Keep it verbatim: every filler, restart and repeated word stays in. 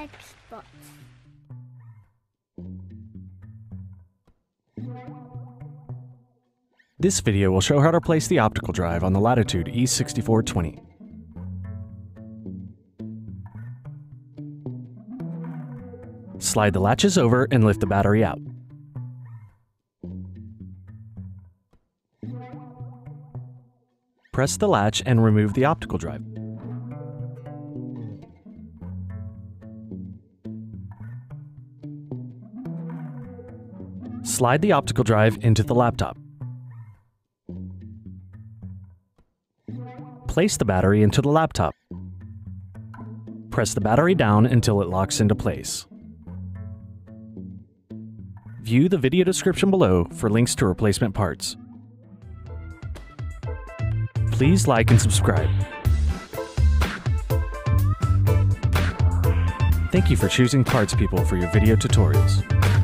Xbox. This video will show how to place the optical drive on the Latitude E sixty-four twenty. Slide the latches over and lift the battery out. Press the latch and remove the optical drive. Slide the optical drive into the laptop. Place the battery into the laptop. Press the battery down until it locks into place. View the video description below for links to replacement parts. Please like and subscribe. Thank you for choosing Parts People for your video tutorials.